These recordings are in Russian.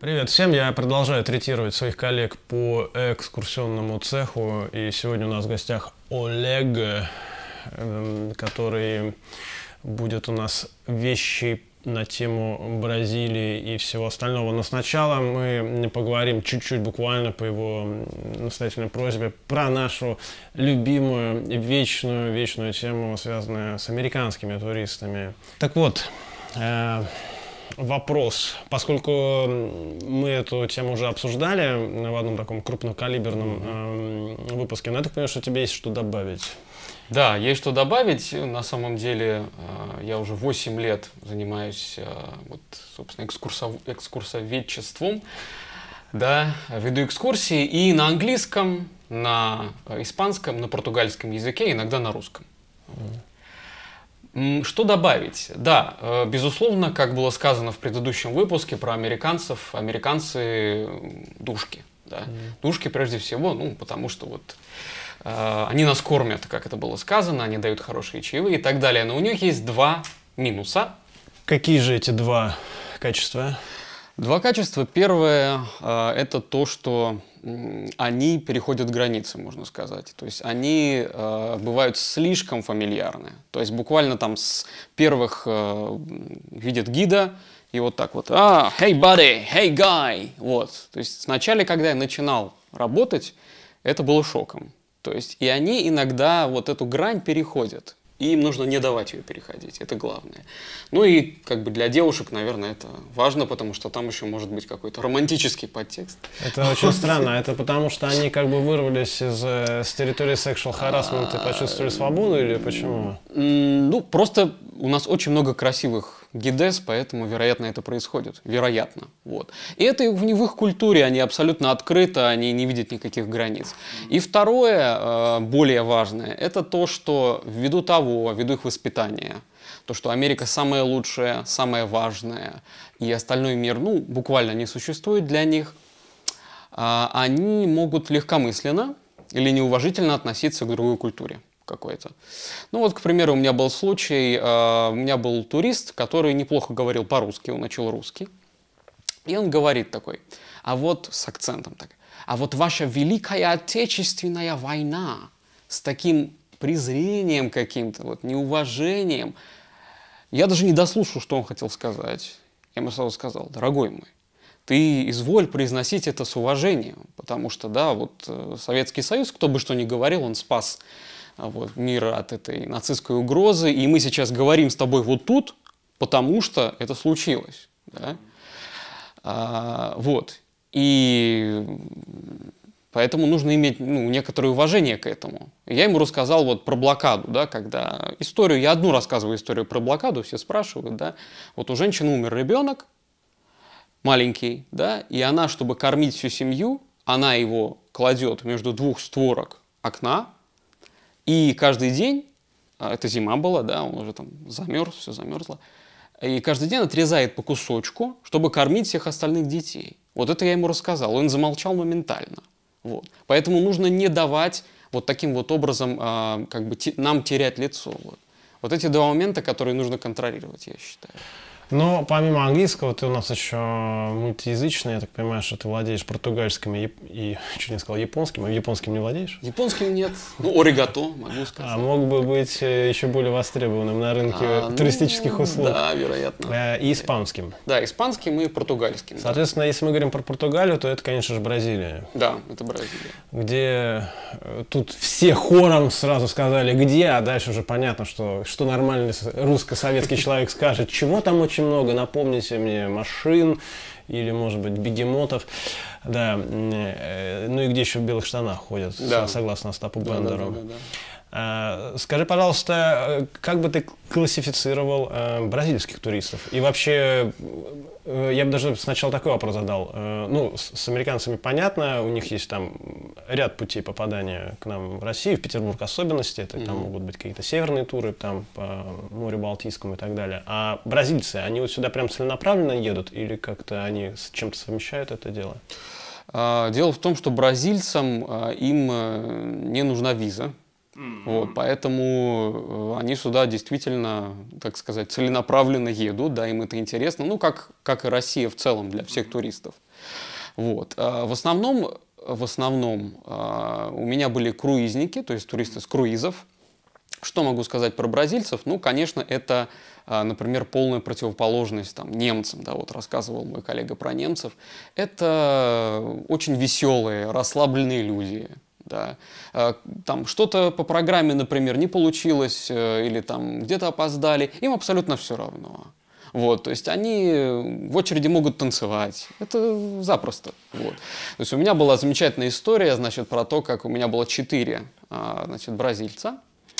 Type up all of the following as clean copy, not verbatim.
Привет всем! Я продолжаю третировать своих коллег по экскурсионному цеху. И сегодня у нас в гостях Олег, который будет у нас вещи на тему Бразилии и всего остального. Но сначала мы поговорим чуть-чуть, буквально по его настоятельной просьбе, про нашу любимую вечную тему, связанную с американскими туристами. Так вот, вопрос. Поскольку мы эту тему уже обсуждали в одном таком крупнокалиберном выпуске, но я так понимаю, что тебе есть что добавить. Да, есть что добавить. На самом деле я уже 8 лет занимаюсь собственно, экскурсоведчеством. Да, веду экскурсии и на английском, на испанском, на португальском языке, иногда на русском. Что добавить? Да, безусловно, как было сказано в предыдущем выпуске про американцев, американцы душки. Да? Душки прежде всего, потому что они нас кормят, как это было сказано, они дают хорошие чаевые и так далее. Но у них есть два минуса. Какие же эти два качества? Два качества. Первое – это то, что они переходят границы, можно сказать. То есть они бывают слишком фамильярны. То есть буквально там с первых видят гида и вот так вот «Hey buddy, hey guy». Вот. То есть вначале, когда я начинал работать, это было шоком. То есть и они иногда вот эту грань переходят. И им нужно не давать ее переходить, это главное. Ну и как бы для девушек, наверное, это важно, потому что там еще может быть какой-то романтический подтекст. Это очень странно, это потому что они как бы вырвались с территории sexual harassment и почувствовали свободу или почему? Просто у нас очень много красивых гидес, поэтому, вероятно, это происходит. Вероятно. Вот. И это в их культуре, они абсолютно открыты, они не видят никаких границ. И второе, более важное, это то, что ввиду их воспитания, то, что Америка самая лучшая, самая важная, и остальной мир, буквально не существует для них, они могут легкомысленно или неуважительно относиться к другой культуре какой-то. К примеру, у меня был случай, у меня был турист, который неплохо говорил по-русски, он учил русский, и он говорит такой, с акцентом так, ваша Великая Отечественная война, с таким презрением каким-то, неуважением. Я даже не дослушал, что он хотел сказать. Я ему сразу сказал: дорогой мой, ты изволь произносить это с уважением, потому что, Советский Союз, кто бы что ни говорил, он спас мир от этой нацистской угрозы, и мы сейчас говорим с тобой вот тут, потому что это случилось. Да? И поэтому нужно иметь некоторое уважение к этому. Я ему рассказал про блокаду, да, когда историю, я одну рассказываю историю про блокаду, все спрашивают, да, у женщины умер ребенок маленький, да, и она, чтобы кормить всю семью, она его кладет между двух створок окна, и каждый день, это зима была, да, он уже там замерз, все замерзло, и каждый день отрезает по кусочку, чтобы кормить всех остальных детей. Вот это я ему рассказал, он замолчал моментально. Поэтому нужно не давать таким образом нам терять лицо. Вот эти два момента, которые нужно контролировать, я считаю. Но помимо английского ты у нас еще мультиязычный, я так понимаю, что ты владеешь португальским и чуть не сказал японским, а японским не владеешь? Японским нет, оригато могу сказать. А мог бы быть еще более востребованным на рынке туристических услуг. Да, вероятно. И испанским. Да, испанским и португальским. Соответственно, если мы говорим про Португалию, то это, конечно же, Бразилия. Да, это Бразилия. Где тут все хором сразу сказали, где, а дальше уже понятно, что нормальный русско-советский человек скажет, чего там очень много, напомните мне, машин или, может быть, бегемотов. Да. И где еще в белых штанах ходят, да. Согласно Остапу Бендеру. Да. Скажи, пожалуйста, как бы ты классифицировал бразильских туристов? И вообще, я бы даже сначала такой вопрос задал. С американцами понятно, у них есть там ряд путей попадания к нам в Россию, в Петербург особенности. Это там могут быть какие-то северные туры там по морю Балтийскому и так далее. А бразильцы, они сюда прям целенаправленно едут или как-то они с чем-то совмещают это дело? Дело в том, что бразильцам им не нужна виза. Вот, поэтому они сюда действительно, так сказать, целенаправленно едут, да, им это интересно, ну, как и Россия в целом для всех туристов. Вот. В основном у меня были круизники, то есть туристы с круизов. Что могу сказать про бразильцев? Ну, конечно, это, например, полная противоположность там, немцам, да, вот рассказывал мой коллега про немцев. Это очень веселые, расслабленные люди. Да. Там что-то по программе, например, не получилось или там где-то опоздали, им абсолютно все равно. Вот, то есть они в очереди могут танцевать. Это запросто. Вот. То есть у меня была замечательная история, значит, про то, как у меня было 4 значит, бразильца.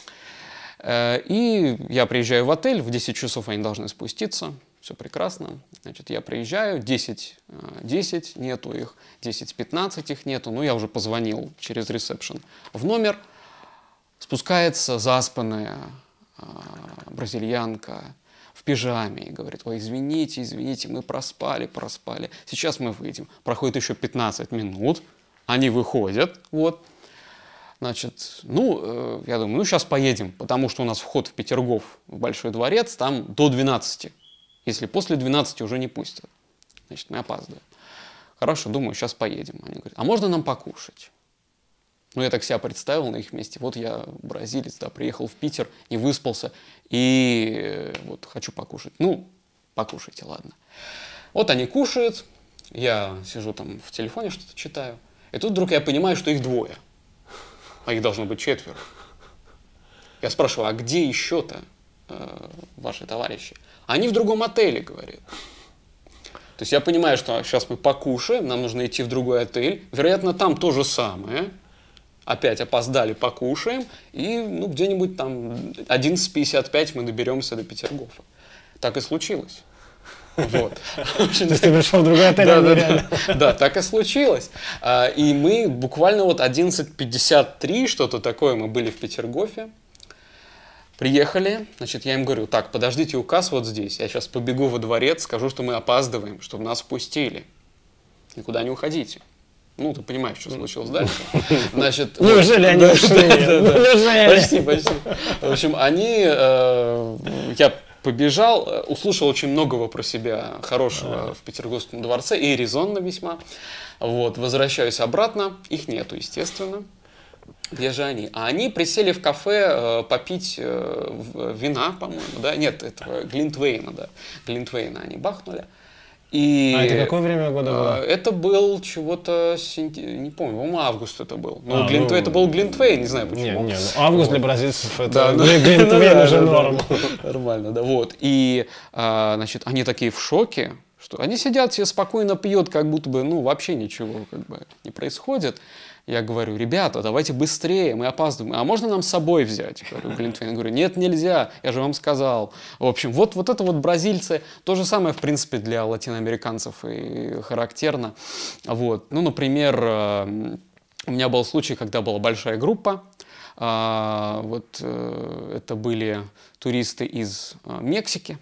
И я приезжаю в отель, в 10 часов они должны спуститься. Все прекрасно. Значит, я приезжаю, 10 нету их, 10-15 их нету. Ну, я уже позвонил через ресепшн в номер. Спускается заспанная бразильянка в пижаме и говорит: ой, извините, мы проспали. Сейчас мы выйдем. Проходит еще 15 минут, они выходят, вот. Значит, ну, я думаю, ну, сейчас поедем, потому что у нас вход в Петергоф, в Большой дворец, там до 12. Если после 12 уже не пустят, значит, мы опаздываем. Хорошо, думаю, сейчас поедем. Они говорят: а можно нам покушать? Ну, я так себя представил на их месте. Вот я бразилец, да, приехал в Питер, не выспался, и вот хочу покушать. Ну, покушайте, ладно. Вот они кушают, я сижу там в телефоне, что-то читаю, и тут вдруг я понимаю, что их 2. А их должно быть 4. Я спрашиваю: а где еще-то ваши товарищи? Они в другом отеле, говорят. То есть я понимаю, что сейчас мы покушаем, нам нужно идти в другой отель. Вероятно, там то же самое. Опять опоздали, покушаем. И ну, где-нибудь там 11:55 мы доберемся до Петергофа. Так и случилось. Вот. То есть ты пришел в другой отель? Да, так и случилось. И мы буквально вот 11:53, что-то такое, мы были в Петергофе. Приехали, значит, я им говорю: так, подождите у касс вот здесь, я сейчас побегу во дворец, скажу, что мы опаздываем, чтобы нас впустили. Никуда не уходите. Ну, ты понимаешь, что случилось дальше. Значит, неужели они ушли? Неужели? Почти. В общем, я побежал, услышал очень многого про себя хорошего в Петерговском дворце, и резонно весьма. Вот, возвращаюсь обратно, их нету, естественно. Где же они? А они присели в кафе попить вина, по-моему, да? Нет, этого Глинтвейна, да. Глинтвейна они бахнули. И это какое время года было? Это был чего-то, не помню, по-моему, август это был. Но это был Глинтвейн, не знаю почему. Не, август для бразильцев это Глинтвейн уже норм. Нормально, да, вот. И, значит, они такие в шоке, что они сидят, все спокойно пьют, как будто бы, ну, вообще ничего как бы не происходит. Я говорю: ребята, давайте быстрее, мы опаздываем. А можно нам с собой взять? Говорю, Глинтвейн. Я говорю: нет, нельзя, я же вам сказал. В общем, вот это вот бразильцы. То же самое, в принципе, для латиноамериканцев и характерно. Вот. Ну, например, у меня был случай, когда была большая группа. Вот это были туристы из Мексики.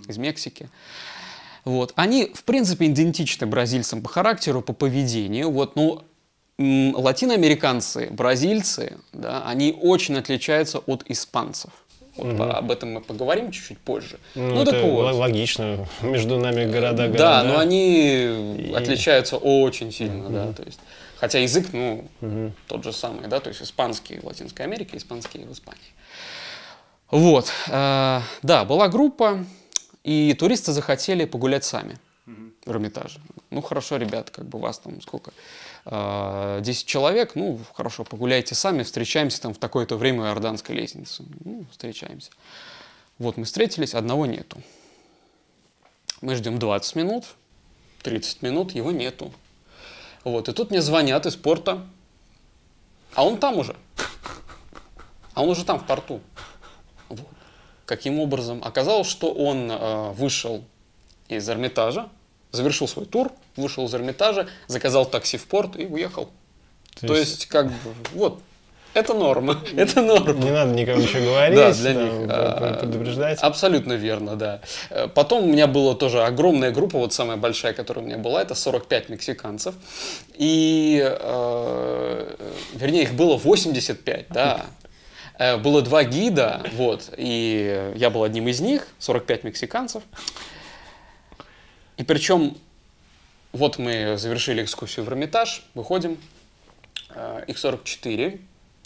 Вот. Они, в принципе, идентичны бразильцам по характеру, по поведению. Вот, ну, латиноамериканцы, бразильцы, да, они очень отличаются от испанцев. Вот об этом мы поговорим чуть-чуть позже. Ну это вот. Логично, между нами города. Да, но они отличаются очень сильно, да, то есть, хотя язык, ну, тот же самый, да, то есть испанский в Латинской Америке, испанский в Испании. Вот, да, была группа, и туристы захотели погулять сами в Эрмитаже. Ну, хорошо, ребят, как бы вас там сколько? 10 человек, ну, хорошо, погуляйте сами, встречаемся там в такое-то время у Иорданской лестницы. Ну, встречаемся. Вот мы встретились, одного нету. Мы ждем 20 минут, 30 минут, его нету. Вот, и тут мне звонят из порта, а он там уже. А он уже там, в порту. Вот. Каким образом? Оказалось, что он вышел из Эрмитажа, завершил свой тур, вышел из Эрмитажа, заказал такси в порт и уехал. То есть, как бы, вот, это норма. Это норма. Не надо никому ничего говорить, да, для них. Предупреждать. Абсолютно верно, да. Потом у меня была тоже огромная группа, вот самая большая, которая у меня была, это 45 мексиканцев. И, вернее, их было 85, да. Было 2 гида, вот, и я был одним из них, 45 мексиканцев. И причем, вот мы завершили экскурсию в Эрмитаж, выходим, их 44.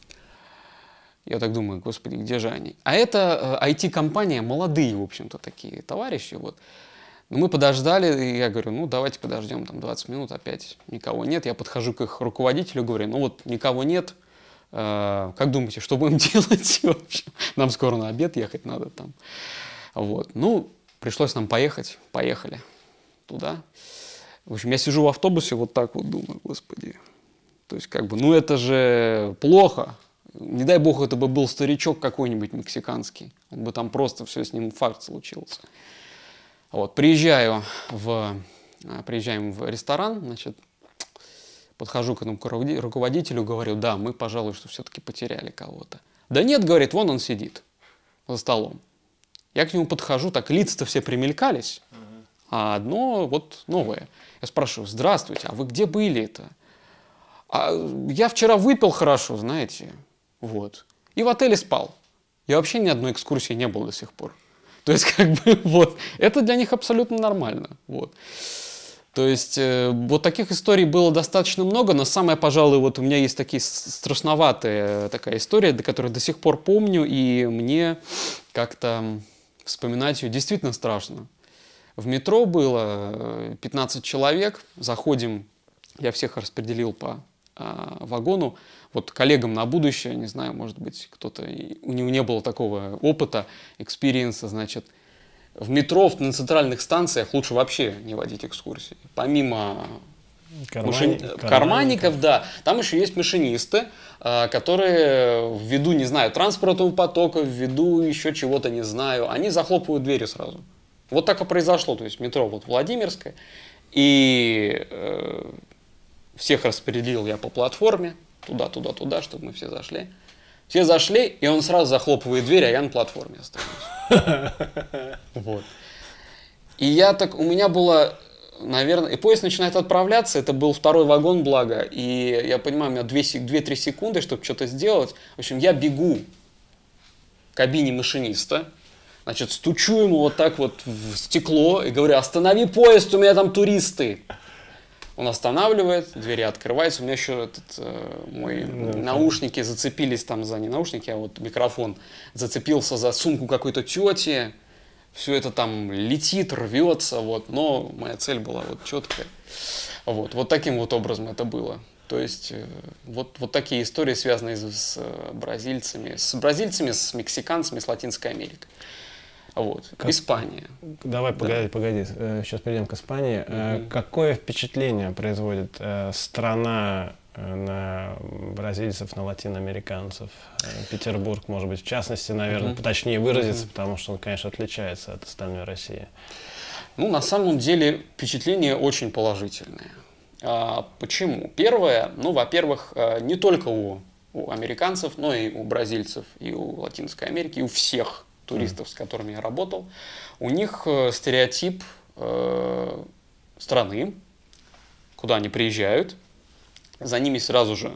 Я так думаю, господи, где же они? А это IT-компания, молодые, в общем-то, такие товарищи, вот. Но мы подождали, и я говорю, ну, давайте подождем, там, 20 минут, опять никого нет. Я подхожу к их руководителю, говорю, ну, вот, никого нет, как думаете, что будем делать? В общем, нам скоро на обед ехать надо там. Вот, ну, пришлось нам поехали туда. В общем, я сижу в автобусе, вот так вот думаю, господи, то есть, как бы, ну, это же плохо. Не дай бог, это бы был старичок какой-нибудь мексиканский. Он бы там просто все, с ним инфаркт случился. Вот, приезжаем в ресторан, значит, подхожу к этому руководителю, говорю, да, мы, пожалуй, что все-таки потеряли кого-то. Да нет, говорит, вон он сидит за столом. Я к нему подхожу, так лица-то все примелькались, а одно вот новое. Я спрашиваю, здравствуйте, а вы где были-то? А я вчера выпил хорошо, знаете, вот, и в отеле спал. Я вообще ни одной экскурсии не был до сих пор. То есть, как бы, вот, это для них абсолютно нормально, вот. То есть, вот таких историй было достаточно много, но самое, пожалуй, вот у меня есть такие страшноватые такая история, до которой до сих пор помню, и мне как-то вспоминать ее действительно страшно. В метро было 15 человек, заходим, я всех распределил по вагону, вот коллегам на будущее, не знаю, может быть, кто-то, у него не было такого опыта, экспириенса, значит, в метро, на центральных станциях лучше вообще не водить экскурсии. Помимо карманников, да, там еще есть машинисты, которые ввиду, не знаю, транспортного потока, ввиду еще чего-то, не знаю, они захлопывают двери сразу. Вот так и произошло, то есть метро вот Владимирское, и всех распределил я по платформе, туда, чтобы мы все зашли. Все зашли, и он сразу захлопывает дверь, а я на платформе останусь. Вот. И я так, у меня было, наверное, и поезд начинает отправляться, это был второй вагон, благо, и я понимаю, у меня 2-3 секунды, чтобы что-то сделать. В общем, я бегу к кабине машиниста, значит, стучу ему вот так вот в стекло и говорю, останови поезд, у меня там туристы. Он останавливает, двери открываются. У меня еще мои наушники зацепились там за, не наушники, а вот микрофон зацепился за сумку какой-то тети. Все это там летит, рвется, вот. Но моя цель была вот четкая. Вот таким вот образом это было. То есть вот такие истории, связанные с бразильцами, с мексиканцами, с Латинской Америкой. Вот. Испания. Давай, погоди, сейчас перейдем к Испании. Какое впечатление производит страна на бразильцев, на латиноамериканцев? Петербург, может быть, в частности, наверное, точнее выразиться, потому что он, конечно, отличается от остальной России. Ну, на самом деле, впечатление очень положительное. Почему? Первое, ну, во-первых, не только у американцев, но и у бразильцев, и у Латинской Америки, и у всех туристов, с которыми я работал, у них стереотип страны, куда они приезжают, за ними сразу же,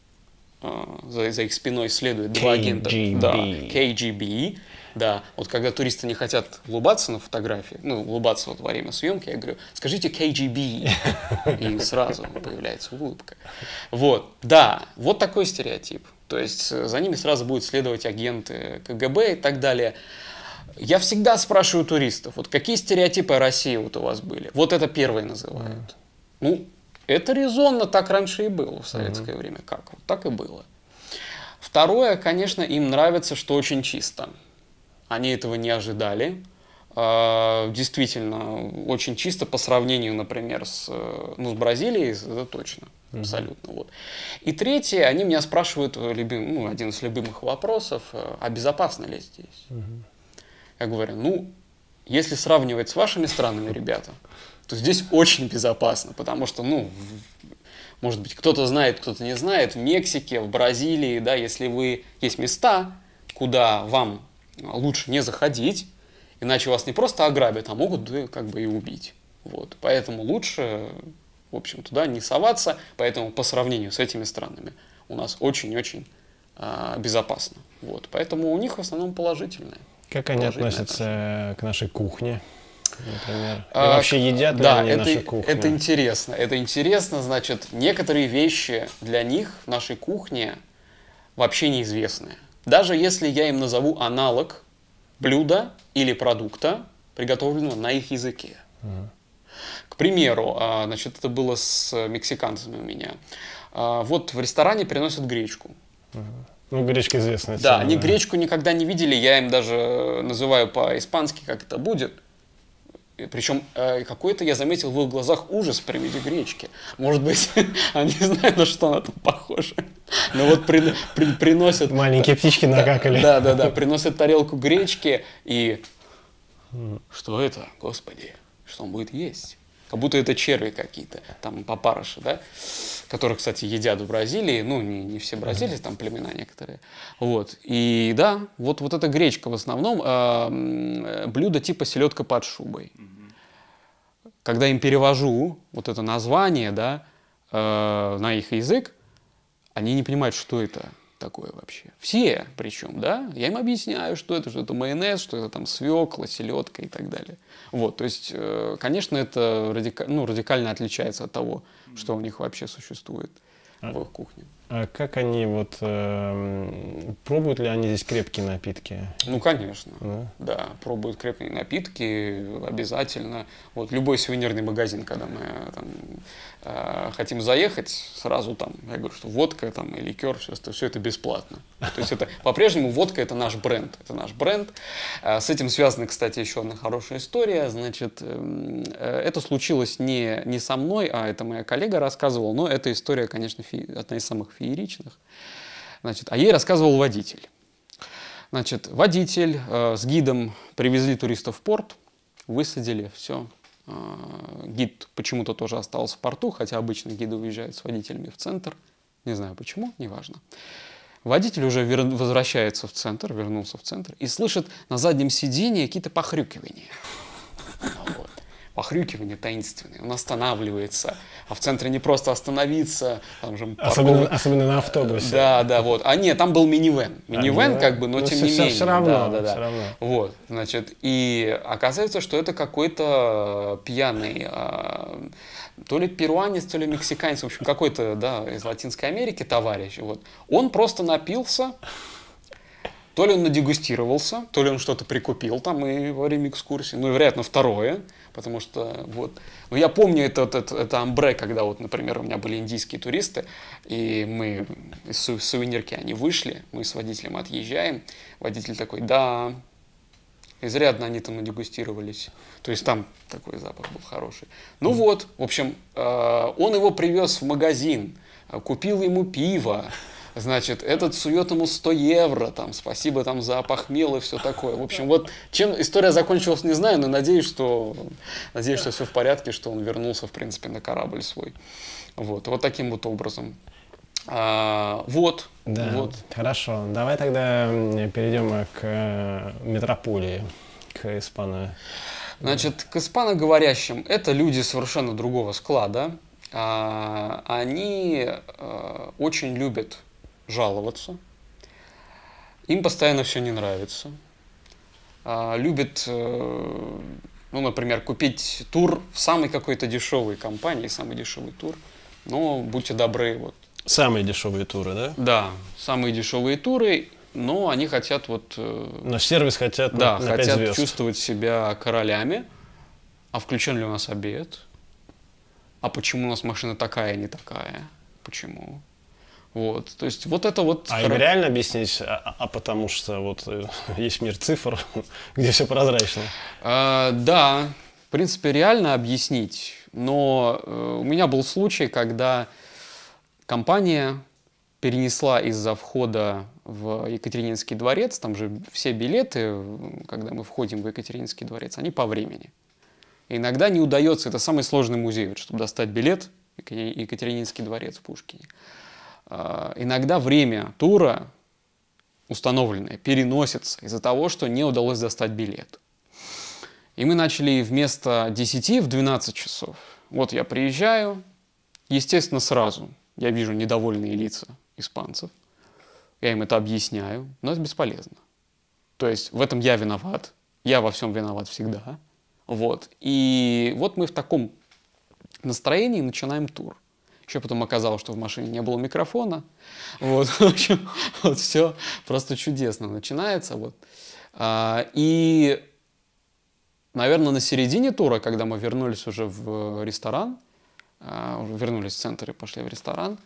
за их спиной следует 2 агента. Да, KGB. Да, вот когда туристы не хотят улыбаться на фотографии, ну, улыбаться вот во время съемки, я говорю, скажите KGB, и сразу появляется улыбка. Вот, да, вот такой стереотип. То есть за ними сразу будут следовать агенты КГБ и так далее. Я всегда спрашиваю туристов, вот какие стереотипы о России вот у вас были? Вот это первые называют. Ну, это резонно, так раньше и было в советское время. Как? Вот так и было. Второе, конечно, им нравится, что очень чисто. Они этого не ожидали. Действительно, очень чисто по сравнению, например, с Бразилией, это точно. Абсолютно. Вот. И третье, они меня спрашивают, один из любимых вопросов, а безопасно ли здесь? Я говорю, ну, если сравнивать с вашими странами, ребята, то здесь очень безопасно, потому что, ну, может быть, кто-то знает, кто-то не знает, в Мексике, в Бразилии, да, если есть места, куда вам лучше не заходить, иначе вас не просто ограбят, а могут как бы и убить. Вот. Поэтому лучше, в общем, туда не соваться, поэтому по сравнению с этими странами у нас очень-очень безопасно. Вот. Поэтому у них в основном положительное. Как они относятся к нашей кухне, например? И вообще едят ли да, они нашу кухню? Это интересно. Это интересно, значит, некоторые вещи для них в нашей кухне вообще неизвестны. Даже если я им назову аналог блюда или продукта, приготовленного на их языке. К примеру, значит, это было с мексиканцами у меня. Вот в ресторане приносят гречку. Ну, гречка известная. Да, они гречку никогда не видели, я им даже называю по-испански, как это будет. Причем какой-то, я заметил, в их глазах ужас при виде гречки. Может быть, они знают, на что она там похожа. Но вот приносят... Маленькие птички накакали. Да, приносят тарелку гречки и... Что это, господи? Что он будет есть? Как будто это черви какие-то, там папарыши, да? Которых, кстати, едят в Бразилии. Ну, не все Бразилии, там племена некоторые. Вот. И да, вот эта гречка в основном блюдо типа селедка под шубой. Когда им перевожу вот это название, да, на их язык, они не понимают, что это такое вообще. Все причем, да, я им объясняю, что это майонез, что это там свекла, селедка и так далее. Вот, то есть, конечно, это радикально отличается от того, что у них вообще существует в их кухне. А как они вот, пробуют ли они здесь крепкие напитки? Ну, конечно, да, пробуют крепкие напитки обязательно. Вот любой сувенирный магазин, когда мы там хотим заехать, сразу там, я говорю, что водка там и ликер, все это бесплатно. То есть это по-прежнему водка — это наш бренд, С этим связана, кстати, еще одна хорошая история. Значит, это случилось не со мной, а это моя коллега рассказывала, но эта история, конечно, одна из самых фееричных. Значит, а ей рассказывал водитель. Значит, водитель с гидом привезли туристов в порт, высадили, все. Гид почему-то тоже остался в порту, хотя обычно гиды уезжают с водителями в центр. Не знаю почему, неважно. Водитель уже возвращается в центр, вернулся в центр и слышит на заднем сидении какие-то похрюкивания. Вот. Похрюкивание таинственное. Он останавливается. А в центре не просто остановиться. Там же особенно на автобусе. Да, вот. А нет, там был минивэн. Минивэн как бы, но тем не менее. Все равно. Вот, значит, и оказывается, что это какой-то пьяный, то ли перуанец, то ли мексиканец, в общем, какой-то, да, из Латинской Америки товарищ. Вот. Он просто напился. То ли он надегустировался, то ли он что-то прикупил там и во время экскурсии. Ну, и, вероятно, второе. Потому что, вот, ну, я помню это амбре, когда, вот, например, у меня были индийские туристы, и мы из сувенирки, они вышли, мы с водителем отъезжаем, водитель такой, да, изрядно они там надегустировались, то есть там такой запах был хороший. Ну вот, в общем, он его привез в магазин, купил ему пиво, значит, этот сует ему 100 евро, там, спасибо там за похмел и все такое. В общем, вот чем история закончилась, не знаю, но надеюсь, что все в порядке, что он вернулся, в принципе, на корабль свой. Вот таким вот образом. Вот. Хорошо. Давай тогда перейдем к метрополии, к Значит, к испаноговорящим. Это люди совершенно другого склада. Они очень любят жаловаться, им постоянно все не нравится, любят, ну, например, купить тур в самой какой-то дешевой компании, самый дешевый тур, но будьте добры, вот. Самые дешевые туры, да? Да, самые дешевые туры, но они хотят вот... Но сервис хотят на 5 хотят звезд. Чувствовать себя королями. А включен ли у нас обед? А почему у нас машина такая, а не такая? Почему? Вот, то есть вот это вот... А им реально объяснить, потому что вот есть мир цифр, где все прозрачно? Да, в принципе, реально объяснить, но у меня был случай, когда компания перенесла из-за входа в Екатерининский дворец, там же все билеты, когда мы входим в Екатерининский дворец, они по времени. И иногда не удается, это самый сложный музей, вот, чтобы достать билет в Екатерининский дворец в Пушкине. Иногда время тура установленное переносится из-за того, что не удалось достать билет. И мы начали вместо 10 в 12 часов. Вот я приезжаю, естественно, сразу я вижу недовольные лица испанцев. я им это объясняю, но это бесполезно. То есть в этом я виноват, я во всем виноват всегда. Вот. И вот мы в таком настроении начинаем тур. Еще потом оказалось, что в машине не было микрофона. Вот, в общем, вот все просто чудесно начинается. Вот. И, наверное, на середине тура, когда мы вернулись уже в ресторан, вернулись в центр и пошли в ресторан,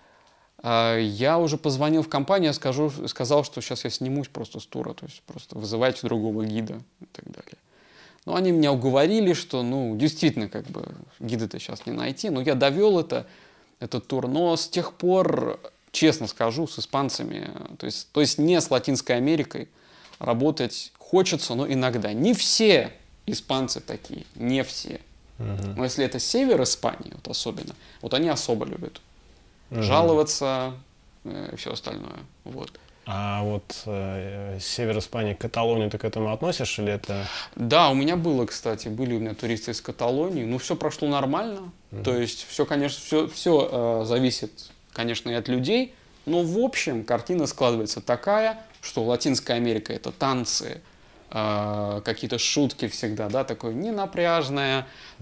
я уже позвонил в компанию, сказал, что сейчас я снимусь просто с тура, то есть просто вызывайте другого гида и так далее. Но они меня уговорили, что, ну, действительно, как бы, гида-то сейчас не найти. Но я довел этот тур. Но с тех пор, честно скажу, с испанцами, то есть не с Латинской Америкой, работать хочется, но иногда. Не все испанцы такие, не все. Но если это север Испании, вот особенно, вот они особо любят жаловаться и все остальное. Вот. А вот север Испании, Каталонию, ты к этому относишь или это... Да, у меня были у меня туристы из Каталонии, но все прошло нормально. То есть все, конечно, все зависит, конечно, и от людей, но в общем картина складывается такая, что Латинская Америка — это танцы, какие-то шутки всегда, да, такой ненапряжный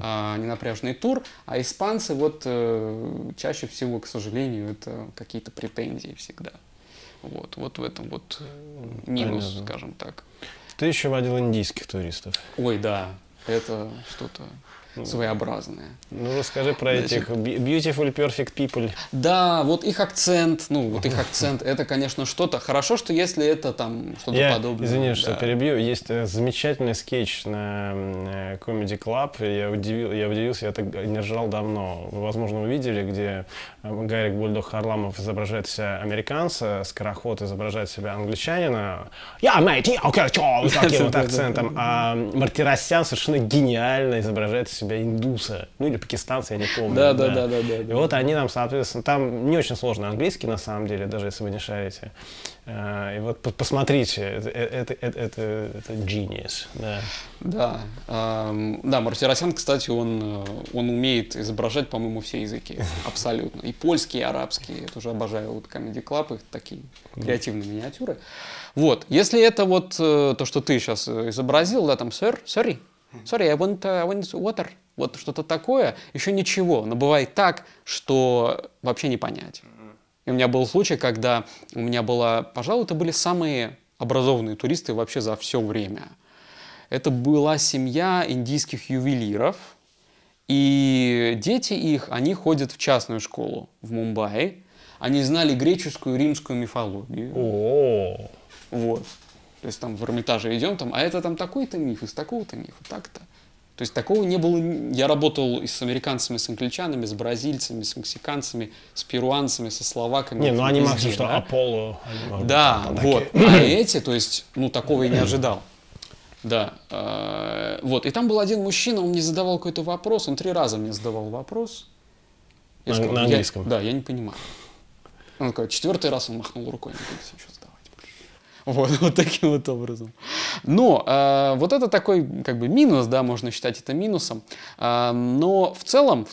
тур, а испанцы вот чаще всего, к сожалению, это какие-то претензии всегда. Вот в этом вот минус, понятно, скажем так. Ты еще водил индийских туристов. Ой, да, это что-то своеобразное. Ну, расскажи про этих beautiful, perfect people. Да, вот их акцент, это, конечно, что-то. Хорошо, что если это там что-то подобное. Извини, что перебью. Есть замечательный скетч на Comedy Club. Я удивился, я так не ржал давно. Вы, возможно, увидели, где Гарик Бульдог Харламов изображает себя американца, Скороход изображает себя англичанина. Я, mate, okay, таким вот акцентом. А Мартиросян совершенно гениально изображает себя индуса, ну или пакистанца, я не помню. Да. И вот они нам, соответственно, там не очень сложный английский, на самом деле, даже если вы не шарите. И вот посмотрите, это genius. Да, Мартиросян, кстати, он умеет изображать, по-моему, все языки, абсолютно. И польский, и арабский, я тоже обожаю вот Comedy Club, их такие креативные миниатюры. Вот, если это вот то, что ты сейчас изобразил, да, там, sorry, I want water. Вот что-то такое, еще ничего. Но бывает так, что вообще не понять. И у меня был случай, когда у меня пожалуй, это были самые образованные туристы вообще за все время. Это была семья индийских ювелиров. И дети их, они ходят в частную школу в Мумбаи. Они знали греческую и римскую мифологию. Вот. То есть там в Эрмитаже идем, а это там такой-то миф, из такого-то мифа, так-то. То есть такого не было. Я работал и с американцами, с англичанами, с бразильцами, с мексиканцами, с перуанцами, со словаками. Не, ну они максимум, что Аполло. Да, вот. А эти, то есть, такого я не ожидал. Да. Вот. И там был один мужчина, он мне задавал какой-то вопрос, он 3 раза мне задавал вопрос. Я сказал, на английском? Да, я не понимаю. Он такой, 4-й раз он махнул рукой, не буду ничего задавать. Вот таким вот образом. Но вот это такой как бы минус, да, можно считать это минусом. Но в целом,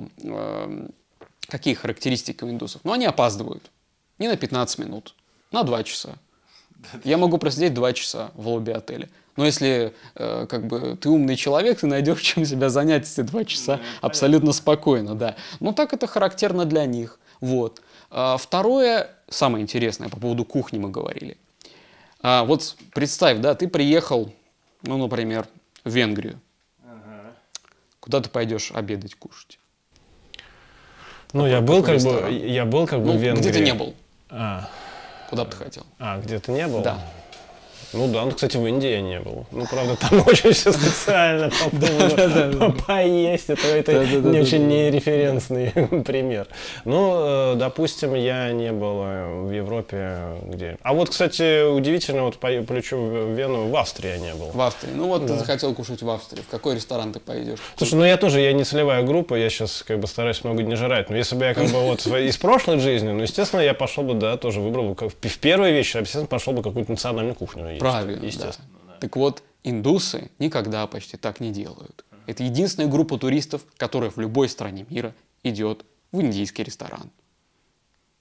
какие характеристики у индусов? Ну, они опаздывают. Не на 15 минут, на 2 часа. Я могу просидеть 2 часа в лобби отеля. Но если как бы ты умный человек, ты найдешь чем себя занять эти 2 часа абсолютно спокойно, да. Но так это характерно для них. Вот. Второе, самое интересное, по поводу кухни мы говорили. Вот представь, да, ты приехал, ну, например, в Венгрию. Куда ты пойдешь обедать, кушать? Ну, я был как бы в Венгрии. Где ты не был? Куда бы ты хотел? Где ты не был? Да. Ну да, кстати, в Индии я не был. Ну, правда, там очень все специально по поводу поесть. Это не очень нереференсный пример. Ну, допустим, я не был в Европе, где... А вот, кстати, удивительно, вот полечу в Вену, в Австрии я не был. В Австрии. Ну вот ты захотел кушать в Австрии. В какой ресторан ты пойдешь? Слушай, ну я не целевая группа, я сейчас как бы стараюсь много не жрать. Но если бы я как бы вот из прошлой жизни, ну, естественно, я пошел бы, да, тоже выбрал бы, в первый вечер, естественно, пошел бы какую-то национальную кухню есть. Правильно, естественно. Да. Так вот, индусы никогда почти так не делают. Это единственная группа туристов, которая в любой стране мира идет в индийский ресторан.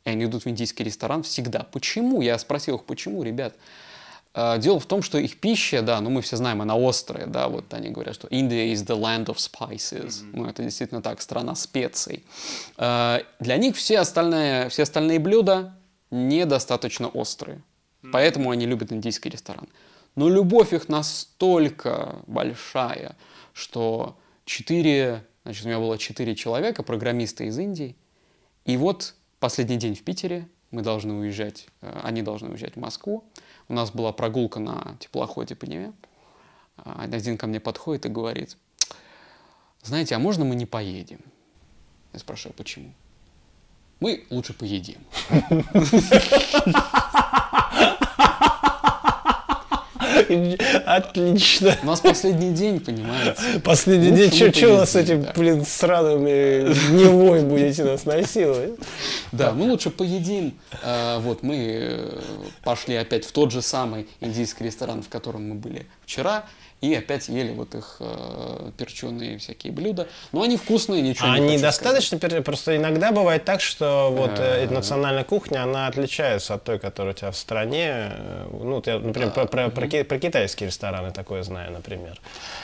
и они идут в индийский ресторан всегда. Почему? Я спросил их, почему, ребят? Дело в том, что их пища, да, ну мы все знаем, она острая, да, вот они говорят, что India is the land of spices. Ну, это действительно так, страна специй. Для них все остальные блюда недостаточно острые. Поэтому они любят индийский ресторан. Но любовь их настолько большая, что у меня было 4 человека, программисты из Индии. И вот последний день в Питере, они должны уезжать в Москву. У нас была прогулка на теплоходе по Неве. Один ко мне подходит и говорит: знаете, а можно мы не поедем? Я спрашиваю, почему? Мы лучше поедим. Отлично. У нас последний день, понимаете? Последний день, что у нас с этим, блин, сраными Невой будете нас насиловать? Да, мы лучше поедим. Вот мы пошли опять в тот же самый индийский ресторан, в котором мы были вчера, и опять ели вот их перченые всякие блюда. Но они вкусные, ничего не Они хочу достаточно, просто иногда бывает так, что вот национальная кухня, она отличается от той, которая у тебя в стране. Ну, вот я, например, про китайские рестораны такое знаю, например.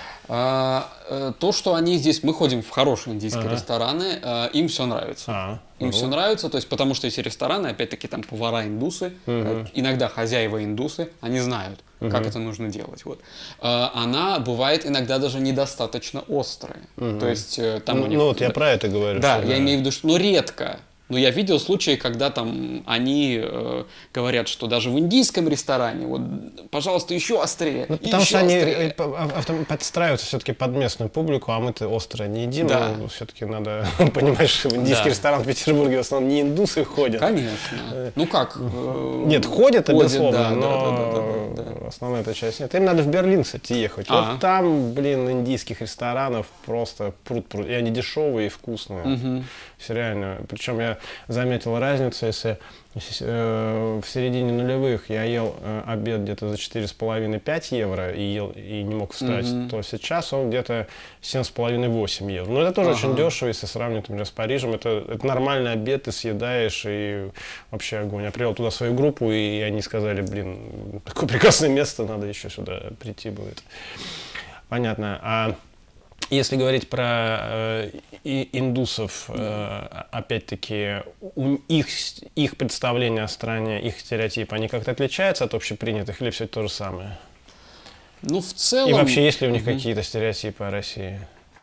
То, что они здесь, мы ходим в хорошие индийские рестораны, им все нравится. Им все нравится, то есть, потому что эти рестораны, опять-таки, там повара индусы, иногда хозяева индусы, они знают, как это нужно делать. Вот. Она бывает иногда даже недостаточно острая. То есть, там у них, ну вот я про это говорю. Да, я имею в виду, что редко. Но я видел случаи, когда там они говорят, что даже в индийском ресторане, вот, пожалуйста, еще острее. Ну, потому что они подстраиваются все-таки под местную публику, а мы-то острое не едим. Да. Все-таки надо понимать, что в индийский ресторан в Петербурге в основном не индусы ходят. Конечно. Ну как? Нет, ходят, безусловно, да, но основная эта часть нет. Им надо в Берлин, кстати, ехать. Вот там, блин, индийских ресторанов просто пруд-пруд. И они дешевые и вкусные. Все реально. Причем я заметил разницу, если в середине нулевых я ел обед где-то за 4,5-5 евро и не мог встать, то сейчас он где-то 7,5-8 евро. Но это тоже очень дешево, если сравнивать, например, с Парижем. Это нормальный обед, ты съедаешь, и вообще огонь. Я привел туда свою группу, и они сказали, блин, такое прекрасное место, надо еще сюда прийти будет. Понятно. Если говорить про индусов, опять-таки, их представления о стране, их стереотипы, они как-то отличаются от общепринятых или все то же самое? Ну, в целом... И вообще, есть ли у них какие-то стереотипы о России?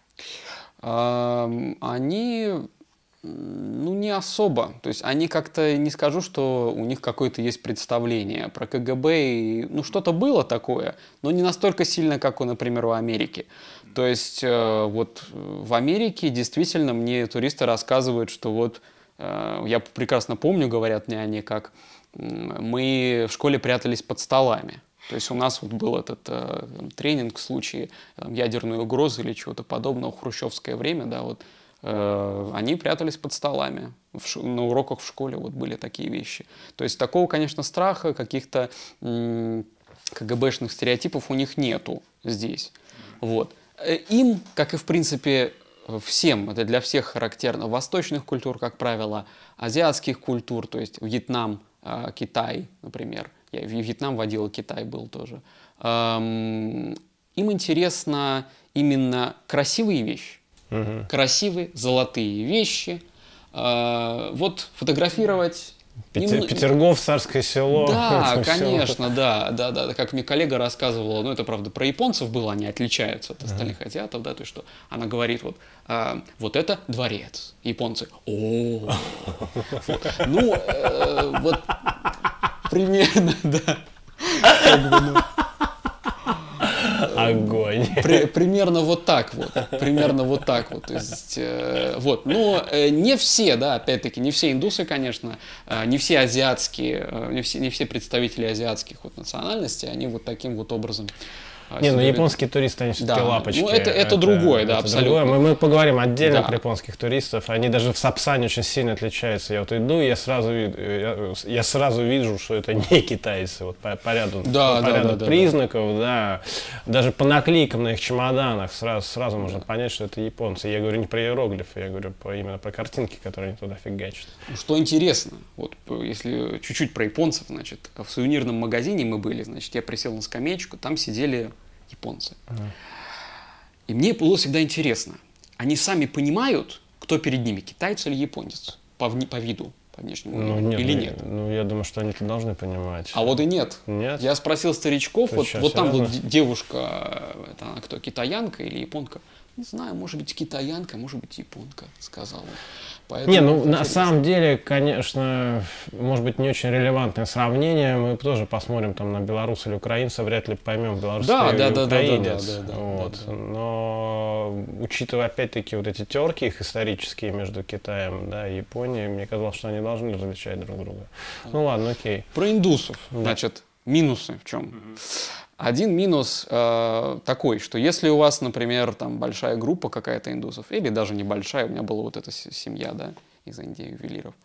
Они, ну, не особо. То есть они как-то, не скажу, что у них какое-то есть представление про КГБ. И, ну, что-то было такое, но не настолько сильно, как, например, в Америке. То есть вот в Америке действительно мне туристы рассказывают, что вот я прекрасно помню, говорят мне они, как мы в школе прятались под столами. То есть у нас вот был этот тренинг в случае ядерной угрозы или чего-то подобного в хрущевское время, да, вот они прятались под столами. На уроках в школе вот были такие вещи. То есть такого, конечно, страха, каких-то КГБшных стереотипов у них нету здесь. Вот. Им, как и в принципе всем, это для всех характерно, восточных культур, как правило, азиатских культур, то есть Вьетнам, Китай, например. Я в Вьетнам водил, Китай был тоже. Им интересно именно красивые вещи. Красивые, золотые вещи. Вот фотографировать... Петергоф, Царское село. Да, конечно, да. Как мне коллега рассказывала, ну это правда про японцев было, они отличаются от остальных азиатов, да, то есть что она говорит, вот это дворец. Японцы, о, ну, вот примерно, да. Огонь. Примерно вот так вот. То есть, вот. Но не все, да, опять-таки, не все индусы, конечно, не все азиатские, не все представители азиатских вот национальностей, они вот таким вот образом Не, ну японские туристы, они все-таки Да, лапочки. ну это другое, да, абсолютно. Другое. Мы поговорим отдельно Да. про японских туристов. Они даже в Сапсане очень сильно отличаются. Я вот иду, я сразу вижу, что это не китайцы. Вот по ряду, Да, по да, ряду да, да, признаков, да. Даже по наклейкам на их чемоданах сразу можно понять, что это японцы. Я говорю не про иероглифы, я говорю именно про картинки, которые они туда фигачат. Что интересно, вот если чуть-чуть про японцев, значит, в сувенирном магазине мы были, значит, я присел на скамеечку, там сидели японцы. И мне было всегда интересно, они сами понимают, кто перед ними, китаец или японец, по виду, по внешнему виду, или нет? Ну, я думаю, что они-то должны понимать. А вот и нет. Нет? Я спросил старичков, То вот, есть вот там серьезно? вот девушка, это она кто, китаянка или японка? Не знаю, может быть китаянка, может быть японка, сказала. Поэтому Не, ну на интересно. самом деле, конечно, может быть не очень релевантное сравнение. Мы тоже посмотрим там на белорус или украинца, вряд ли поймем белорус Да, или да, да, да, украинец. да, да, да, Вот. да. Но учитывая опять-таки вот эти терки их исторические между Китаем, да, и Японией, мне казалось, что они должны различать друг друга. Ну ладно, окей. Про индусов, значит, минусы в чем? Один минус такой, что если у вас, например, там большая группа какая-то индусов, или даже небольшая, у меня была вот эта семья, да, из Индии ювелиров,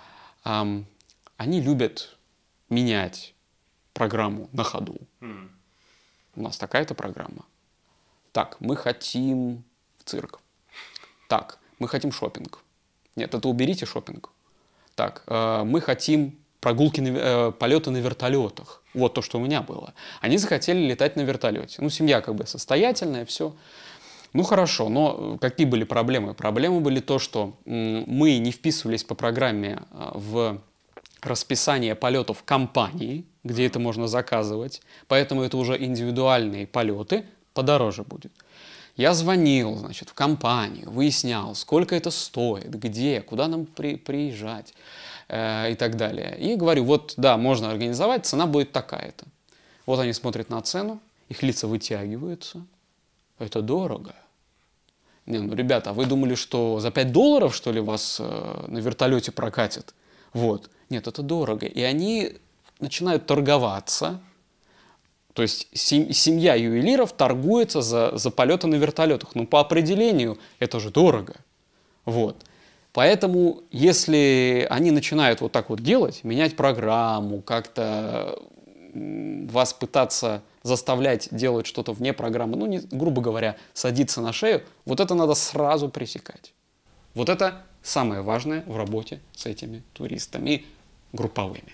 они любят менять программу на ходу. У нас такая-то программа. Так, мы хотим в цирк. Так, мы хотим шопинг. Нет, это уберите шопинг. Так, мы хотим прогулки, полеты на вертолетах. Вот то, что у меня было. Они захотели летать на вертолете. Ну, семья как бы состоятельная, все. Ну, хорошо, но какие были проблемы? Проблемы были то, что мы не вписывались по программе в расписание полетов компании, где это можно заказывать, поэтому это уже индивидуальные полеты, подороже будет. Я звонил, значит, в компанию, выяснял, сколько это стоит, где, куда нам приезжать и так далее. И говорю, вот, да, можно организовать, цена будет такая-то. Вот они смотрят на цену, их лица вытягиваются. Это дорого. Не, ну, ребята, а вы думали, что за $5, что ли, вас на вертолете прокатят? Вот. Нет, это дорого. И они начинают торговаться. То есть семья ювелиров торгуется за полеты на вертолетах. Ну, по определению, это же дорого. Вот. Поэтому, если они начинают вот так вот делать, менять программу, как-то вас пытаться заставлять делать что-то вне программы, ну, не, грубо говоря, садиться на шею, вот это надо сразу пресекать. Вот это самое важное в работе с этими туристами групповыми.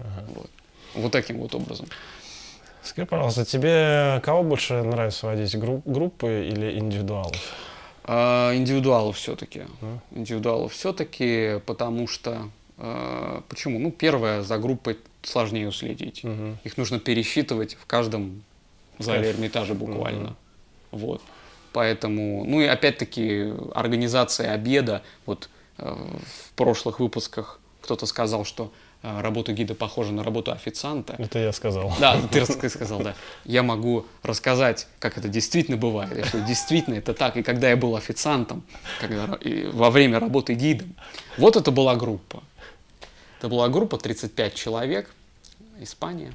Вот таким вот образом. Скажи, пожалуйста, тебе кого больше нравится водить, группы или индивидуалов? Индивидуалов все-таки. Индивидуалов все-таки, потому что... Почему? Ну, первое, за группой сложнее уследить. Их нужно пересчитывать в каждом зале Эрмитажа буквально. Вот. Поэтому... Ну и опять-таки организация обеда. Вот в прошлых выпусках кто-то сказал, что работа гида похожа на работу официанта. Это я сказал. Да, ты сказал, да. Я могу рассказать, как это действительно бывает. Если действительно это так. И когда я был официантом, во время работы гидом, вот это была группа. Это была группа 35 человек, Испания.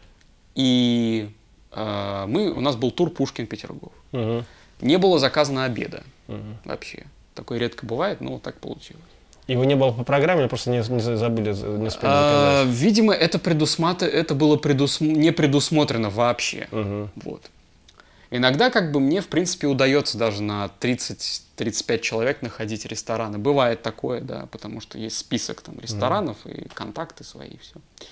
И у нас был тур Пушкин-Петергоф. Не было заказано обеда вообще. Такое редко бывает, но вот так получилось. Его не было по программе, или просто не забыли, не успели заказать? Видимо, это было не предусмотрено вообще. Вот. Иногда как бы мне, в принципе, удается даже на 30-35 человек находить рестораны. Бывает такое, да, потому что есть список там ресторанов и контакты свои, и все.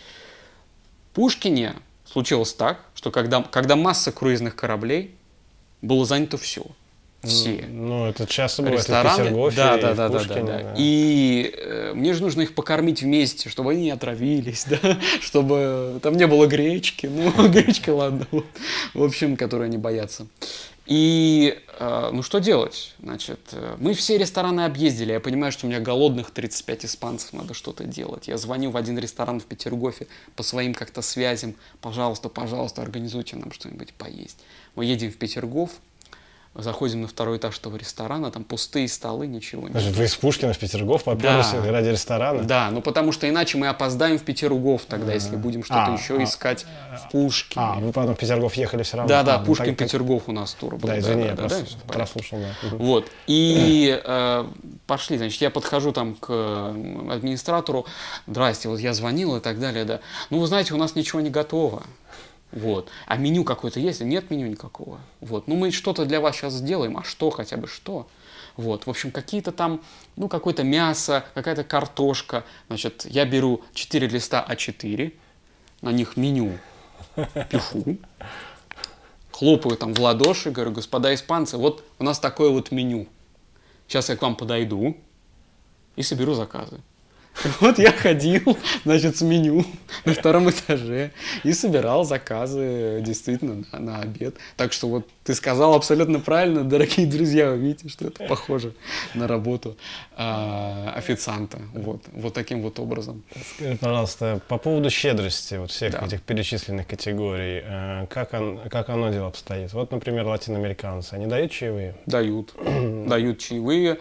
В Пушкине случилось так, что когда масса круизных кораблей, было занято все. Все. Ну, это часто бывает Рестораны, в Петергофе, да. в Пушкине. Да. И мне же нужно их покормить вместе, чтобы они не отравились, да, чтобы там не было гречки, ну, гречка, ладно, вот. В общем, которую они боятся. И, ну, что делать? Значит, мы все рестораны объездили, я понимаю, что у меня голодных 35 испанцев, надо что-то делать. Я звоню в один ресторан в Петергофе по своим как-то связям, пожалуйста, организуйте нам что-нибудь поесть. Мы едем в Петергоф, заходим на второй этаж этого ресторана, там пустые столы, ничего нет. Значит, вы из Пушкина в Петергоф поперлись ради ресторана? Да, ну потому что иначе мы опоздаем в Петерогоф тогда, если будем что-то еще искать в Пушкине. Вы потом в Петергоф ехали все равно? Да, Пушкин-Петергоф у нас тур был. Да, извини, я прослушал. Вот, и пошли, значит, я подхожу там к администратору, здрасте, вот я звонил и так далее, да. Ну, вы знаете, у нас ничего не готово. Вот. А меню какое-то есть? Нет меню никакого. Вот. Ну, мы что-то для вас сейчас сделаем. А что? Хотя бы что? Вот. В общем, какие-то там, ну, какое-то мясо, какая-то картошка. Значит, я беру 4 листа А4, на них меню пишу, хлопаю там в ладоши, говорю, господа испанцы, вот у нас такое вот меню. Сейчас я к вам подойду и соберу заказы. Вот я ходил, значит, с меню на втором этаже и собирал заказы действительно на обед. Так что вот ты сказал абсолютно правильно, дорогие друзья, вы видите, что это похоже на работу официанта. Вот таким вот образом. Скажи, пожалуйста, по поводу щедрости вот всех этих перечисленных категорий, как оно дело обстоит? Вот, например, латиноамериканцы, они дают чаевые? Дают чаевые.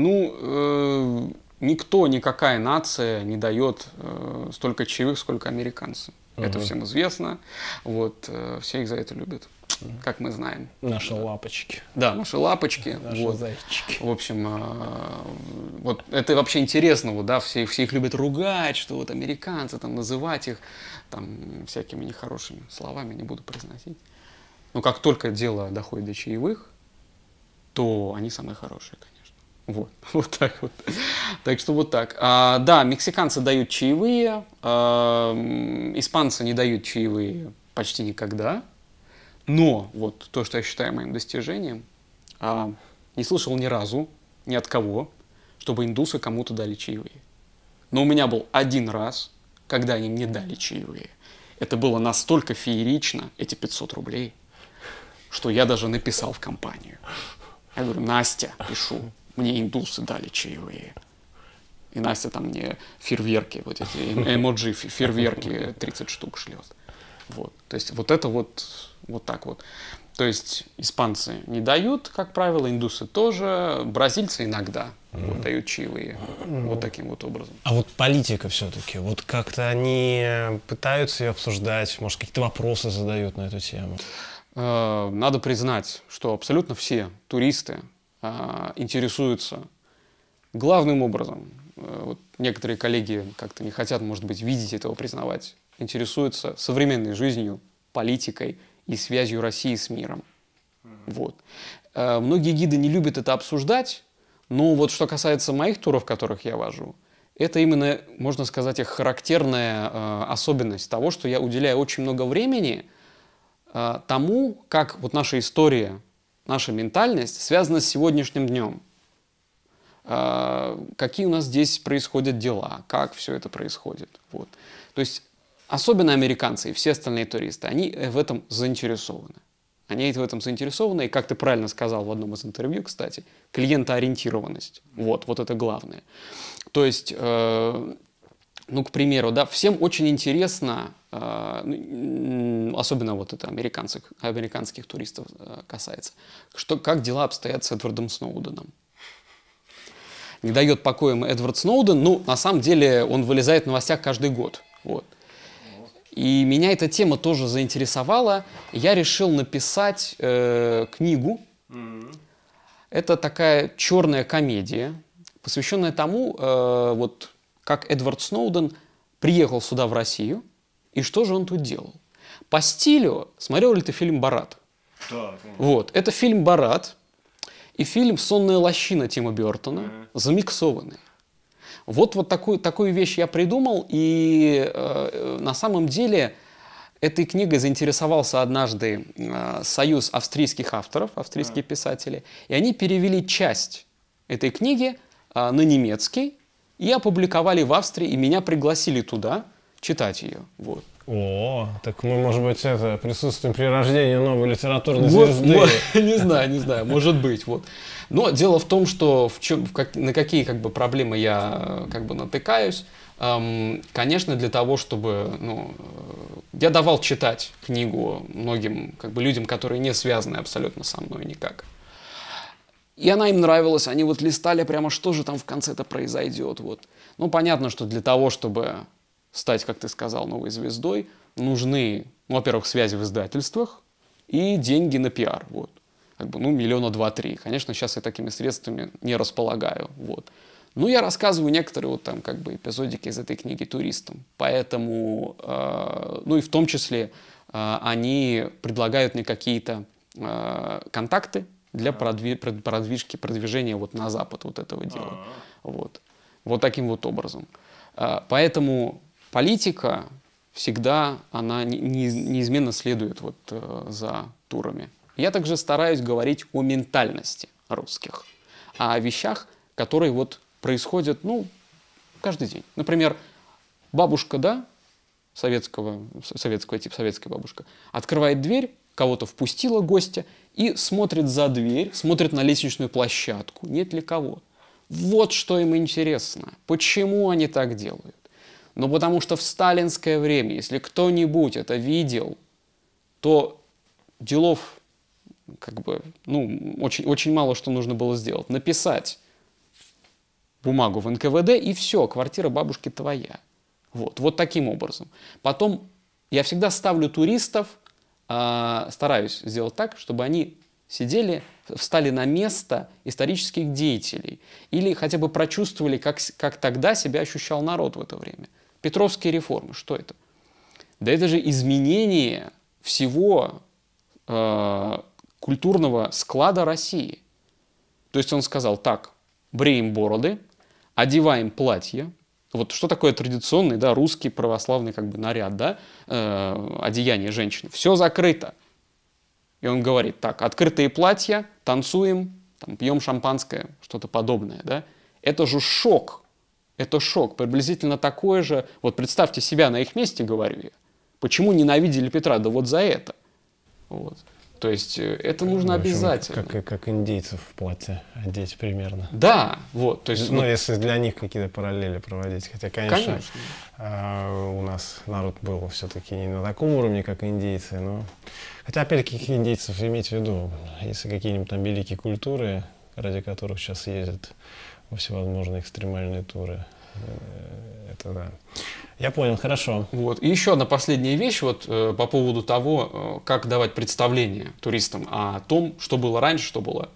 Ну, никто, никакая нация не дает столько чаевых, сколько американцы. Это всем известно. Вот, все их за это любят, как мы знаем. Наши лапочки. Да, наши лапочки. Наши зайчики. В общем, вот это вообще интересно, вот, да, все их любят ругать, что вот американцы, там, называть их там всякими нехорошими словами, не буду произносить. Но как только дело доходит до чаевых, то они самые хорошие, конечно. Вот так вот. Так что вот так. Да, мексиканцы дают чаевые, испанцы не дают чаевые почти никогда. Но вот то, что я считаю моим достижением, не слышал ни разу, ни от кого, чтобы индусы кому-то дали чаевые. Но у меня был один раз, когда они мне дали чаевые. Это было настолько феерично, эти 500 рублей, что я даже написал в компанию. Я говорю, Настя, пишу. Мне индусы дали чаевые. И Настя там мне фейерверки, вот эти эмоджи, фейерверки 30 штук шлет. Вот. То есть вот это вот так вот. То есть испанцы не дают, как правило, индусы тоже, бразильцы иногда дают чаевые. Вот таким вот образом. А вот политика все-таки, вот как-то они пытаются ее обсуждать, может, какие-то вопросы задают на эту тему? Надо признать, что абсолютно все туристы интересуются главным образом. Вот некоторые коллеги как-то не хотят, может быть, видеть этого, признавать. Интересуются современной жизнью, политикой и связью России с миром. Вот. Многие гиды не любят это обсуждать, но вот что касается моих туров, которых я вожу, это именно, можно сказать, их характерная особенность того, что я уделяю очень много времени тому, как вот наша история, наша ментальность связана с сегодняшним днем. Какие у нас здесь происходят дела, как все это происходит. Вот. То есть особенно американцы и все остальные туристы, они в этом заинтересованы. Они в этом заинтересованы, и, как ты правильно сказал в одном из интервью, кстати, клиентоориентированность. Вот это главное. То есть, ну, к примеру, да, всем очень интересно, особенно вот это американских туристов касается, как дела обстоят с Эдвардом Сноуденом. Не дает покоя Эдвард Сноуден, ну, на самом деле, он вылезает в новостях каждый год. Вот. И меня эта тема тоже заинтересовала. Я решил написать книгу. Это такая черная комедия, посвященная тому, вот, как Эдвард Сноуден приехал сюда, в Россию, и что же он тут делал. По стилю, смотрел ли ты фильм «Борат»? Да. Вот, это фильм «Борат» и фильм «Сонная лощина» Тима Бёртона, замиксованные. Вот такую вещь я придумал, и на самом деле этой книгой заинтересовался однажды Союз австрийских авторов, австрийские писатели, и они перевели часть этой книги на немецкий и опубликовали в Австрии, и меня пригласили туда читать ее. Вот. О, так мы, может быть, присутствуем при рождении новой литературной звезды. Не знаю, может быть. Вот. Но дело в том, что на какие проблемы я натыкаюсь. Конечно, для того, чтобы... я давал читать книгу многим людям, которые не связаны абсолютно со мной никак. И она им нравилась, они вот листали прямо, что же там в конце-то произойдет. Вот. Ну, понятно, что для того, чтобы стать, как ты сказал, новой звездой, нужны, ну, во-первых, связи в издательствах и деньги на пиар. Вот. Как бы, ну, 2-3 миллиона. Конечно, сейчас я такими средствами не располагаю. Вот. Ну, я рассказываю некоторые вот там как бы эпизодики из этой книги туристам. Поэтому, ну и в том числе, они предлагают мне какие-то контакты для продвижения вот на Запад вот этого дела. Вот таким вот образом. Поэтому политика всегда, она неизменно следует вот за турами. Я также стараюсь говорить о ментальности русских, о вещах, которые вот происходят, ну, каждый день. Например, бабушка, да, советского типа, советская бабушка, открывает дверь, кого-то впустила гостя и смотрит за дверь, смотрит на лестничную площадку, нет ли кого. Вот что им интересно. Почему они так делают? Ну, потому что в сталинское время, если кто-нибудь это видел, то делов, как бы, ну, очень, очень мало что нужно было сделать. Написать бумагу в НКВД, и все, квартира бабушки твоя. Вот таким образом. Потом я всегда ставлю туристов, стараюсь сделать так, чтобы они встали на место исторических деятелей или хотя бы прочувствовали, как тогда себя ощущал народ в это время. Петровские реформы, что это? Да это же изменение всего культурного склада России. То есть он сказал так: бреем бороды, одеваем платье. Вот что такое традиционный, да, русский православный как бы наряд, да, одеяние женщины. Все закрыто. И он говорит так: открытые платья, танцуем, там, пьем шампанское, что-то подобное, да. Это же шок. Это шок. Приблизительно такое же. Вот представьте себя на их месте, говорю я. Почему ненавидели Петра? Да вот за это. Вот. То есть это нужно обязательно. Как индейцев в платье одеть примерно. Да, вот. То есть, ну, если для них какие-то параллели проводить. Хотя, конечно. У нас народ был все-таки не на таком уровне, как индейцы. Но... Хотя, опять, каких индейцев иметь в виду? Если какие-нибудь там великие культуры, ради которых сейчас ездят во всевозможные экстремальные туры. Это да. Я понял, хорошо. Вот. И еще одна последняя вещь вот, по поводу того, как давать представление туристам о том, что было раньше, что было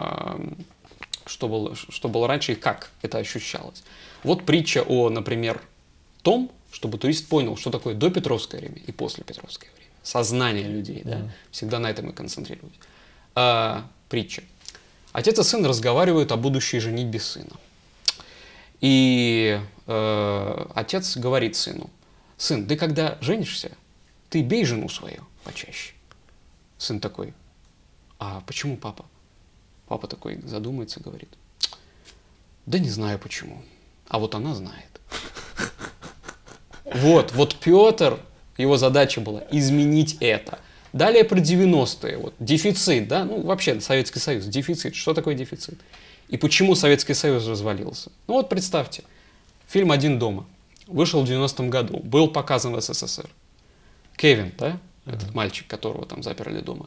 раньше и как это ощущалось. Вот притча о, например, том, чтобы турист понял, что такое допетровское время и послепетровское время. Сознание людей, да? Всегда на этом и концентрируюсь. Притча. Отец и сын разговаривают о будущей женитьбе сына. И отец говорит сыну: сын, ты когда женишься, ты бей жену свою почаще. Сын такой: а почему, папа? Папа такой задумается, говорит: да не знаю почему, а вот она знает. Вот Петр, его задача была изменить это. Далее про 90-е, вот, дефицит, да, ну вообще Советский Союз, дефицит, что такое дефицит? И почему Советский Союз развалился? Ну вот представьте, фильм «Один дома» вышел в 90-м году, был показан в СССР. Кевин, да, этот мальчик, которого там заперли дома,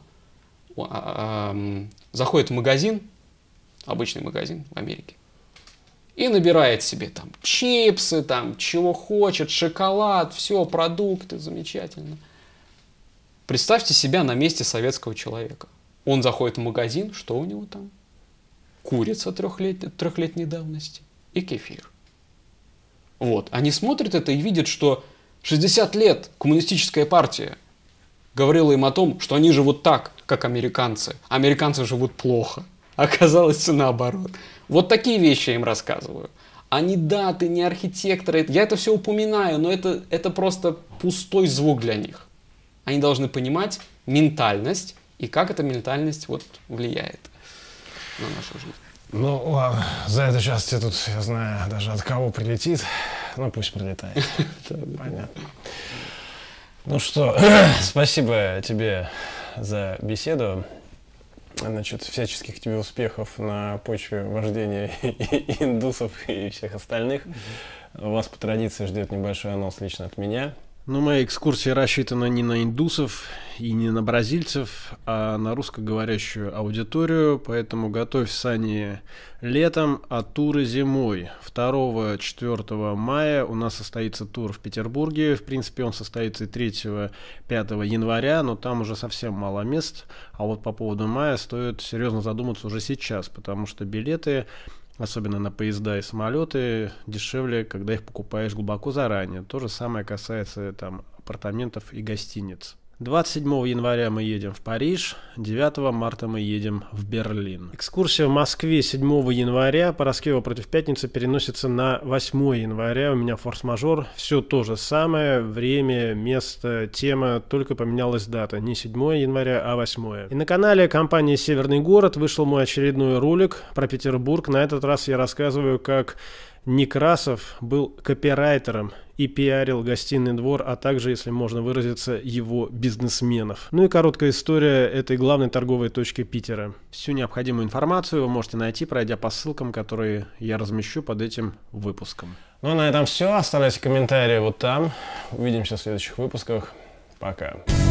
заходит в магазин, обычный магазин в Америке, и набирает себе там чипсы, там чего хочет, шоколад, все, продукты, замечательно. Представьте себя на месте советского человека. Он заходит в магазин, что у него там? Курица трехлетней давности и кефир. Вот. Они смотрят это и видят, что 60 лет коммунистическая партия говорила им о том, что они живут так, как американцы. Американцы живут плохо. Оказалось, все наоборот. Вот такие вещи я им рассказываю. Они, да, ты не архитектор. Я это все упоминаю, но это просто пустой звук для них. Они должны понимать ментальность и как эта ментальность вот влияет на нашу жизнь. Ну, ладно, за это сейчас тебе тут, я знаю, даже от кого прилетит. Ну, пусть прилетает. Понятно. Ну что, спасибо тебе за беседу. Значит, всяческих тебе успехов на почве вождения индусов и всех остальных. Вас по традиции ждет небольшой анонс лично от меня. Ну, моя экскурсия рассчитана не на индусов и не на бразильцев, а на русскоговорящую аудиторию, поэтому готовь сани летом, а туры зимой. 2-4 мая у нас состоится тур в Петербурге, в принципе он состоится и 3-5 января, но там уже совсем мало мест, а вот по поводу мая стоит серьезно задуматься уже сейчас, потому что билеты, особенно на поезда и самолеты, дешевле, когда их покупаешь глубоко заранее. То же самое касается там апартаментов и гостиниц. 27 января мы едем в Париж, 9 марта мы едем в Берлин. Экскурсия в Москве 7 января, Параскева против Пятницы переносится на 8 января. У меня форс-мажор, все то же самое, время, место, тема, только поменялась дата. Не 7 января, а 8. И на канале компании «Северный город» вышел мой очередной ролик про Петербург. На этот раз я рассказываю, как Некрасов был копирайтером и пиарил гостиный двор, а также, если можно выразиться, его бизнесменов. Ну и короткая история этой главной торговой точки Питера. Всю необходимую информацию вы можете найти, пройдя по ссылкам, которые я размещу под этим выпуском. Ну а на этом все. Оставляйте комментарии вот там. Увидимся в следующих выпусках. Пока.